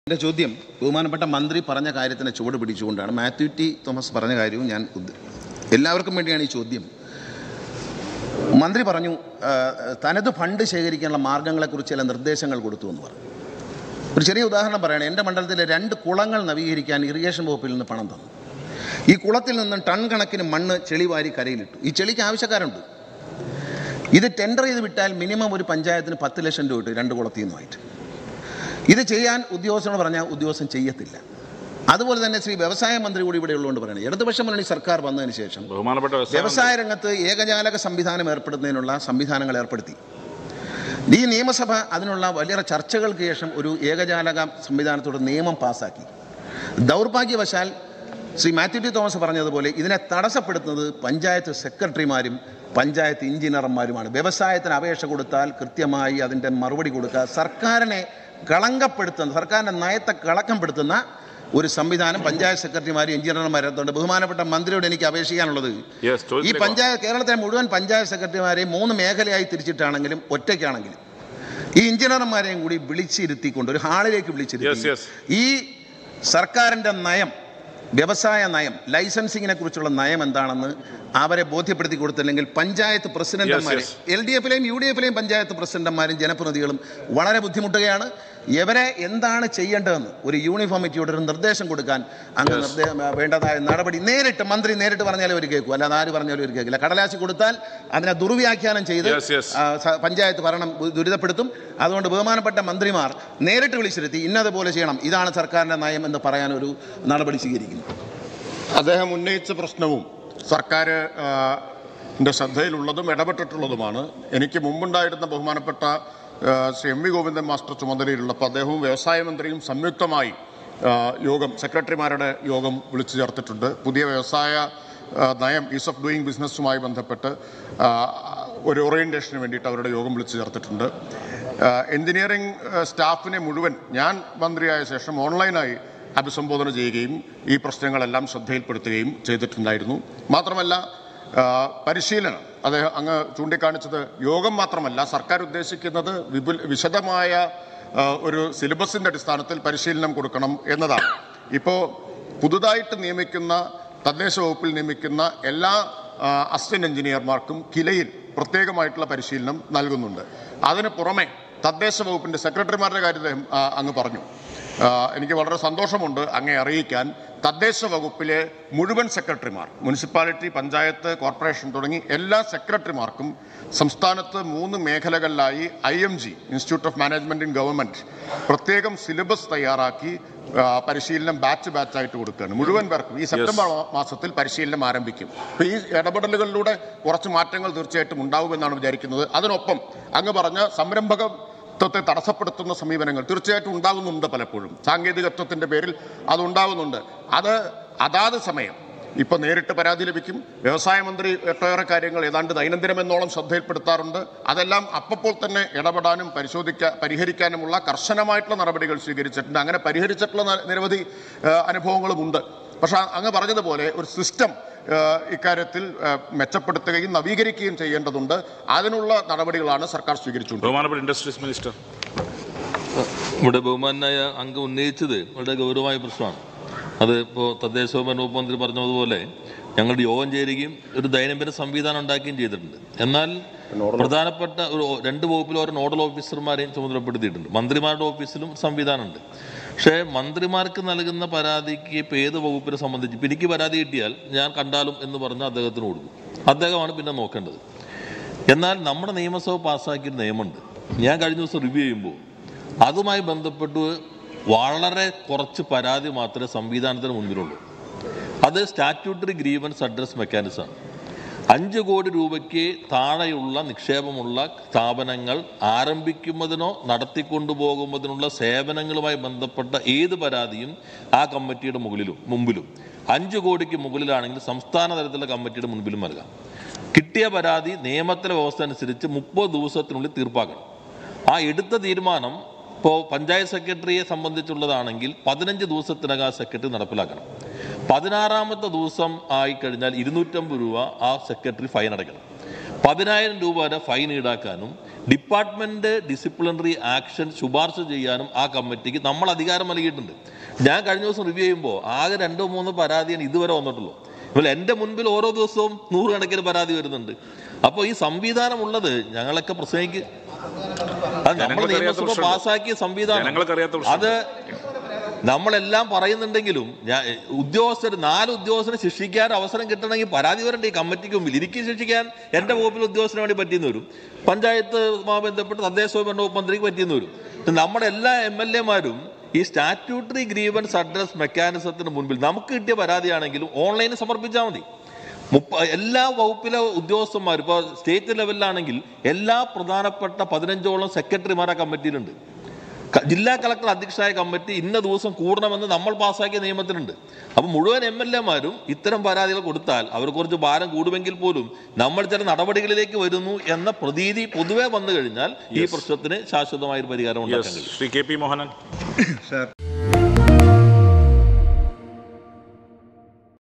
എൻ്റെ ചോദ്യം ബഹുമാനപ്പെട്ട മന്ത്രി പറഞ്ഞ കാര്യത്തിന് ചുവട് പിടിച്ചുകൊണ്ടാണ്. മാത്യു ടി തോമസ് പറഞ്ഞ കാര്യവും ഞാൻ എല്ലാവർക്കും വേണ്ടിയാണ് ഈ ചോദ്യം. മന്ത്രി പറഞ്ഞു തനത് ഫണ്ട് ശേഖരിക്കാനുള്ള മാർഗ്ഗങ്ങളെക്കുറിച്ച് ചില നിർദ്ദേശങ്ങൾ കൊടുത്തു എന്ന് പറഞ്ഞു. ഒരു ചെറിയ ഉദാഹരണം പറയുകയാണ്. എൻ്റെ മണ്ഡലത്തിലെ 2 കുളങ്ങൾ നവീകരിക്കാൻ ഇറിഗേഷൻ വകുപ്പിൽ നിന്ന് പണം തന്നു. ഈ കുളത്തിൽ നിന്നും ടൺ കണക്കിന് മണ്ണ് ചെളി വാരി കരയിലിട്ടു. ഈ ചെളിക്ക് ആവശ്യക്കാരുണ്ട്. ഇത് ടെൻഡർ ചെയ്ത് വിട്ടാൽ മിനിമം ഒരു പഞ്ചായത്തിന് 10 ലക്ഷം രൂപ കിട്ടും 2 കുളത്തിൽ നിന്നുമായിട്ട്. ഇത് ചെയ്യാൻ ഉദ്യോഗസ്ഥനോട് പറഞ്ഞാൽ ഉദ്യോഗസ്ഥൻ ചെയ്യത്തില്ല. അതുപോലെ തന്നെ വ്യവസായ മന്ത്രി കൂടി ഇവിടെ ഉള്ളതുകൊണ്ട് പറയുന്നത്, ഇടതുപക്ഷ മുന്നണി സർക്കാർ വന്നതിന് ശേഷം വ്യവസായ രംഗത്ത് ഏകജാലക സംവിധാനം ഏർപ്പെടുത്തുന്നതിനുള്ള സംവിധാനങ്ങൾ ഏർപ്പെടുത്തി. ഈ നിയമസഭ അതിനുള്ള വലിയ ചർച്ചകൾക്ക് ശേഷം ഒരു ഏകജാലക സംവിധാനത്തോട് നിയമം പാസ്സാക്കി. ദൗർഭാഗ്യവശാൽ മാത്യു ടി തോമസ് പറഞ്ഞതുപോലെ ഇതിനെ തടസ്സപ്പെടുത്തുന്നത് പഞ്ചായത്ത് സെക്രട്ടറിമാരും പഞ്ചായത്ത് എഞ്ചിനീയർമാരുമാണ്. വ്യവസായത്തിന് അപേക്ഷ കൊടുത്താൽ കൃത്യമായി അതിൻ്റെ മറുപടി കൊടുക്കുക, സർക്കാരിനെ കളങ്കപ്പെടുത്തുന്ന, സർക്കാരിൻ്റെ നയത്തെ കളങ്കപ്പെടുത്തുന്ന ഒരു സംവിധാനം പഞ്ചായത്ത് സെക്രട്ടറിമാരും എഞ്ചിനീയർമാരും. ബഹുമാനപ്പെട്ട മന്ത്രിയോട് എനിക്ക് അപേക്ഷിക്കാനുള്ളത്, ഈ കേരളത്തിലെ മുഴുവൻ പഞ്ചായത്ത് സെക്രട്ടറിമാരെയും 3 മേഖലയായി തിരിച്ചിട്ടാണെങ്കിലും ഒറ്റയ്ക്കാണെങ്കിലും ഈ എഞ്ചിനീയർമാരെയും കൂടി വിളിച്ചിരുത്തിക്കൊണ്ട് ഒരു ഹാളിലേക്ക് വിളിച്ചിരുത്തി ഈ സർക്കാരിൻ്റെ നയം, വ്യവസായ നയം, ലൈസൻസിങ്ങിനെ കുറിച്ചുള്ള നയം എന്താണെന്ന് അവരെ ബോധ്യപ്പെടുത്തി കൊടുത്തില്ലെങ്കിൽ പഞ്ചായത്ത് പ്രസിഡന്റുമാരെ, LDF-ലെയും UDF-ലെയും പഞ്ചായത്ത് പ്രസിഡന്റുമാരും ജനപ്രതിനിധികളും വളരെ ബുദ്ധിമുട്ടുകയാണ്. ഇവരെ എന്താണ് ചെയ്യേണ്ടതെന്ന് ഒരു യൂണിഫോമിറ്റിയോട് ഒരു നിർദ്ദേശം കൊടുക്കാൻ അങ്ങ് വേണ്ടതായ നടപടി മന്ത്രി നേരിട്ട് പറഞ്ഞാലും അവർ കേൾക്കും, അല്ലാതെ ആര് പറഞ്ഞാലും അവർ കേൾക്കില്ല. കടലാശി കൊടുത്താൽ അതിനെ ദുർവ്യാഖ്യാനം ചെയ്ത് പഞ്ചായത്ത് ഭരണം ദുരിതപ്പെടുത്തും. അതുകൊണ്ട് ബഹുമാനപ്പെട്ട മന്ത്രിമാർ നേരിട്ട് വിളിച്ചിരുത്തി ഇന്നതുപോലെ ചെയ്യണം, ഇതാണ് സർക്കാരിൻ്റെ നയം എന്ന് പറയാനൊരു നടപടി സ്വീകരിക്കുന്നു. അദ്ദേഹം ഉന്നയിച്ച പ്രശ്നവും സർക്കാരിൻ്റെ ശ്രദ്ധയിലുള്ളതും ഇടപെട്ടിട്ടുള്ളതുമാണ്. എനിക്ക് മുമ്പുണ്ടായിരുന്ന ബഹുമാനപ്പെട്ട ശ്രീ M.V. ഗോവിന്ദൻ മാസ്റ്റർ ചുമതലയിലുള്ളപ്പോൾ അദ്ദേഹവും വ്യവസായ മന്ത്രിയും സംയുക്തമായി സെക്രട്ടറിമാരുടെ യോഗം വിളിച്ചു ചേർത്തിട്ടുണ്ട്. പുതിയ വ്യവസായ നയം, ഈസ് ഓഫ് ഡൂയിങ് ബിസിനസ്സുമായി ബന്ധപ്പെട്ട് ഒരു ഓറിയൻറ്റേഷന് വേണ്ടിയിട്ട് അവരുടെ യോഗം വിളിച്ചു ചേർത്തിട്ടുണ്ട്. എഞ്ചിനീയറിംഗ് സ്റ്റാഫിനെ മുഴുവൻ ഞാൻ മന്ത്രിയായ ശേഷം ഓൺലൈനായി അഭിസംബോധന ചെയ്യുകയും ഈ പ്രശ്നങ്ങളെല്ലാം ശ്രദ്ധയിൽപ്പെടുത്തുകയും ചെയ്തിട്ടുണ്ടായിരുന്നു. മാത്രമല്ല പരിശീലനം, അദ്ദേഹം അങ്ങ് ചൂണ്ടിക്കാണിച്ചത് യോഗം മാത്രമല്ല, സർക്കാർ ഉദ്ദേശിക്കുന്നത് വിശദമായ ഒരു സിലബസിൻ്റെ അടിസ്ഥാനത്തിൽ പരിശീലനം കൊടുക്കണം എന്നതാണ്. ഇപ്പോൾ പുതുതായിട്ട് നിയമിക്കുന്ന തദ്ദേശ വകുപ്പിൽ നിയമിക്കുന്ന എല്ലാ അസിസ്റ്റന്റ് എഞ്ചിനീയർമാർക്കും കിലയിൽ പ്രത്യേകമായിട്ടുള്ള പരിശീലനം നൽകുന്നുണ്ട്. അതിന് പുറമെ തദ്ദേശ വകുപ്പിൻ്റെ സെക്രട്ടറിമാരുടെ കാര്യം അങ്ങ് പറഞ്ഞു. എനിക്ക് വളരെ സന്തോഷമുണ്ട് അങ്ങേ അറിയിക്കാൻ, തദ്ദേശ വകുപ്പിലെ മുഴുവൻ സെക്രട്ടറിമാർ, മുനിസിപ്പാലിറ്റി, പഞ്ചായത്ത്, കോർപ്പറേഷൻ തുടങ്ങി എല്ലാ സെക്രട്ടറിമാർക്കും സംസ്ഥാനത്ത് 3 മേഖലകളിലായി IMG, institute of management in government, പ്രത്യേകം സിലബസ് തയ്യാറാക്കി പരിശീലനം ബാച്ചായിട്ട് കൊടുക്കുകയാണ് മുഴുവൻ പേർക്കും. ഈ സെപ്റ്റംബർ മാസത്തിൽ പരിശീലനം ആരംഭിക്കും. അപ്പോൾ ഈ ഇടപെടലുകളിലൂടെ കുറച്ച് മാറ്റങ്ങൾ തീർച്ചയായിട്ടും ഉണ്ടാവുമെന്നാണ് വിചാരിക്കുന്നത്. അതിനൊപ്പം അങ്ങ് പറഞ്ഞ സംരംഭകത്വത്തെ തടസ്സപ്പെടുത്തുന്ന സമീപനങ്ങൾ തീർച്ചയായിട്ടും ഉണ്ടാകുന്നുണ്ട്. പലപ്പോഴും സാങ്കേതികത്വത്തിൻ്റെ പേരിൽ അതുണ്ടാകുന്നുണ്ട്. അതാത് സമയം ഇപ്പോൾ നേരിട്ട് പരാതി ലഭിക്കും. വ്യവസായ മന്ത്രി ഒട്ടേറെ കാര്യങ്ങൾ ഏതാണ്ട് ദൈനംദിനമെന്നോളം ശ്രദ്ധയിൽപ്പെടുത്താറുണ്ട്. അതെല്ലാം അപ്പോൾ തന്നെ ഇടപെടാനും പരിഹരിക്കാനുമുള്ള കർശനമായിട്ടുള്ള നടപടികൾ സ്വീകരിച്ചിട്ടുണ്ട്. അങ്ങനെ പരിഹരിച്ചിട്ടുള്ള നിരവധി അനുഭവങ്ങളുമുണ്ട്. പക്ഷേ അങ്ങ് പറഞ്ഞതുപോലെ ഒരു സിസ്റ്റം ഇക്കാര്യത്തിൽ മെച്ചപ്പെടുത്തുകയും നവീകരിക്കുകയും ചെയ്യേണ്ടതുണ്ട്. അതിനുള്ള നടപടികളാണ് സർക്കാർ സ്വീകരിച്ചുകൊണ്ടിരിക്കുന്നത്. ഇൻഡസ്ട്രീസ് മിനിസ്റ്റർ, ഇവിടെ ബഹുമാനായ അംഗം ഉന്നയിച്ചത് വളരെ ഗൗരവമായ പ്രശ്നമാണ്. അത് ഇപ്പോൾ തദ്ദേശ വകുപ്പ് മന്ത്രി പറഞ്ഞതുപോലെ ഞങ്ങളുടെ യോഗം ചേരുകയും ഒരു ദൈനംദിന സംവിധാനം ഉണ്ടാക്കുകയും ചെയ്തിട്ടുണ്ട്. എന്നാൽ പ്രധാനപ്പെട്ട 2 വകുപ്പിൽ ഓരോ നോഡൽ ഓഫീസർമാരെയും ചുമതലപ്പെടുത്തിയിട്ടുണ്ട്. മന്ത്രിമാരുടെ ഓഫീസിലും സംവിധാനമുണ്ട്. പക്ഷേ മന്ത്രിമാർക്ക് നൽകുന്ന പരാതിക്ക് ഇപ്പോൾ ഏത് വകുപ്പിനെ സംബന്ധിച്ച് ഇപ്പം എനിക്ക് പരാതി കിട്ടിയാൽ ഞാൻ കണ്ടാലും എന്ന് പറഞ്ഞാൽ അദ്ദേഹത്തിന് കൊടുക്കും. അദ്ദേഹമാണ് പിന്നെ നോക്കേണ്ടത്. എന്നാൽ നമ്മുടെ നിയമസഭ പാസ്സാക്കിയൊരു നിയമമുണ്ട്. ഞാൻ കഴിഞ്ഞ ദിവസം റിവ്യൂ ചെയ്യുമ്പോൾ അതുമായി ബന്ധപ്പെട്ട് വളരെ കുറച്ച് പരാതി മാത്രമേ സംവിധാനത്തിന് മുൻപിലുള്ളൂ. അത് സ്റ്റാറ്റ്യൂട്ടറി ഗ്രീവൻസ് അഡ്രസ് മെക്കാനിസമാണ്. 5 കോടി രൂപയ്ക്ക് താഴെയുള്ള നിക്ഷേപമുള്ള സ്ഥാപനങ്ങൾ ആരംഭിക്കുന്നതിനോ നടത്തിക്കൊണ്ടുപോകുന്നതിനുള്ള സേവനങ്ങളുമായി ബന്ധപ്പെട്ട ഏത് പരാതിയും ആ കമ്മിറ്റിയുടെ മുമ്പിലും 5 കോടിക്ക് മുകളിലാണെങ്കിൽ സംസ്ഥാന തലത്തിലുള്ള കമ്മിറ്റിയുടെ മുൻപിലും നൽകാം. കിട്ടിയ പരാതി നിയമത്തിലെ വ്യവസ്ഥ അനുസരിച്ച് 30 ദിവസത്തിനുള്ളിൽ തീർപ്പാക്കണം. ആ എടുത്ത തീരുമാനം ഇപ്പോൾ പഞ്ചായത്ത് സെക്രട്ടറിയെ സംബന്ധിച്ചുള്ളതാണെങ്കിൽ 15 ദിവസത്തിനകം ആ സെക്രട്ടറി നടപ്പിലാക്കണം. 16ാമത്തെ ദിവസം ആയിക്കഴിഞ്ഞാൽ 250 രൂപ ആ സെക്രട്ടറി ഫൈൻ അടയ്ക്കണം. 10,000 രൂപ വരെ ഫൈൻ ഈടാക്കാനും ഡിപ്പാർട്ട്മെൻറ്റ് ഡിസിപ്ലിനറി ആക്ഷൻ ശുപാർശ ചെയ്യാനും ആ കമ്മിറ്റിക്ക് നമ്മൾ അധികാരം നൽകിയിട്ടുണ്ട്. ഞാൻ കഴിഞ്ഞ ദിവസം റിവ്യൂ ചെയ്യുമ്പോൾ ആകെ 2-3 പരാതിയാണ് ഇതുവരെ വന്നിട്ടുള്ളൂ. ഇപ്പോൾ എൻ്റെ മുൻപിൽ ഓരോ ദിവസവും 100 കണക്കിന് പരാതി വരുന്നുണ്ട്. അപ്പോൾ ഈ സംവിധാനം ഉള്ളത് ഞങ്ങളൊക്കെ പ്രസംഗിക്ക് അത് നമ്മൾ നിയമസഭ പാസ്സാക്കിയ സംവിധാനം അത് നമ്മളെല്ലാം പറയുന്നുണ്ടെങ്കിലും ഉദ്യോഗസ്ഥർ 4 ഉദ്യോഗസ്ഥരെ ശിക്ഷിക്കാൻ അവസരം കിട്ടണമെങ്കിൽ പരാതി വരണ്ട ഈ കമ്മിറ്റിക്ക് മുമ്പിൽ. എനിക്ക് ശിക്ഷിക്കാൻ എൻ്റെ വകുപ്പിൽ ഉദ്യോഗസ്ഥന് വേണ്ടി പറ്റിയെന്ന് വരും, പഞ്ചായത്തുമായി ബന്ധപ്പെട്ട് തദ്ദേശ സ്വയംഭരണ വകുപ്പ് മന്ത്രിക്ക് പറ്റിയെന്ന് വരും. നമ്മുടെ എല്ലാ MLA മാരും ഈ സ്റ്റാറ്റ്യൂട്ടറി ഗ്രീവൻസ് അഡ്രസ് മെക്കാനിസത്തിന് മുൻപിൽ നമുക്ക് കിട്ടിയ പരാതിയാണെങ്കിലും ഓൺലൈനിൽ സമർപ്പിച്ചാൽ മതി. എല്ലാ വകുപ്പിലെ ഉദ്യോഗസ്ഥന്മാരും ഇപ്പോൾ സ്റ്റേറ്റ് ലെവലിലാണെങ്കിൽ എല്ലാ പ്രധാനപ്പെട്ട 15ഓളം സെക്രട്ടറിമാർ ആ കമ്മിറ്റിയിലുണ്ട്. ജില്ലാ കളക്ടർ അധ്യക്ഷനായ കമ്മിറ്റി ഇന്ന ദിവസം കൂടണമെന്ന് നമ്മൾ പാസ്സാക്കിയ നിയമത്തിലുണ്ട്. അപ്പോൾ മുഴുവൻ MLA മാരും ഇത്തരം പരാതികൾ കൊടുത്താൽ അവർ കുറച്ച് ഭാരം കൂടുമെങ്കിൽ പോലും നമ്മൾ ചില നടപടികളിലേക്ക് വരുന്നു എന്ന പ്രതീതി പൊതുവെ വന്നു കഴിഞ്ഞാൽ ഈ പ്രശ്നത്തിന് ശാശ്വതമായ ഒരു പരിഹാരം ഉണ്ടാക്കാൻ കഴിയും. ശ്രീ KP മോഹനൻ.